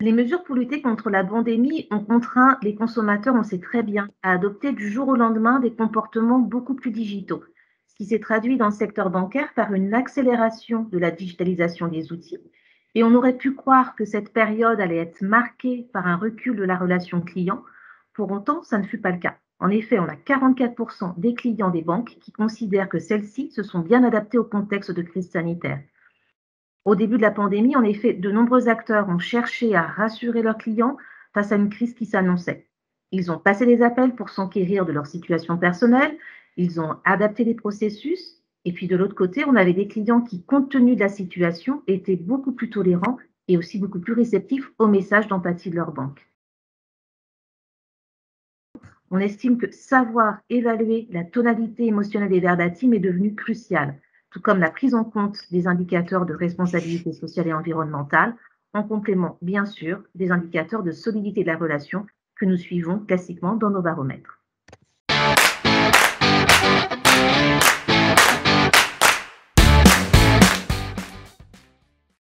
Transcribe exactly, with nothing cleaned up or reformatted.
Les mesures pour lutter contre la pandémie ont contraint les consommateurs, on sait très bien, à adopter du jour au lendemain des comportements beaucoup plus digitaux, ce qui s'est traduit dans le secteur bancaire par une accélération de la digitalisation des outils. Et on aurait pu croire que cette période allait être marquée par un recul de la relation client. Pour autant, ça ne fut pas le cas. En effet, on a quarante-quatre pour cent des clients des banques qui considèrent que celles-ci se sont bien adaptées au contexte de crise sanitaire. Au début de la pandémie, en effet, de nombreux acteurs ont cherché à rassurer leurs clients face à une crise qui s'annonçait. Ils ont passé des appels pour s'enquérir de leur situation personnelle, ils ont adapté les processus, et puis de l'autre côté, on avait des clients qui, compte tenu de la situation, étaient beaucoup plus tolérants et aussi beaucoup plus réceptifs aux messages d'empathie de leur banque. On estime que savoir évaluer la tonalité émotionnelle des verbatims est devenu crucial, tout comme la prise en compte des indicateurs de responsabilité sociale et environnementale, en complément, bien sûr, des indicateurs de solidité de la relation que nous suivons classiquement dans nos baromètres.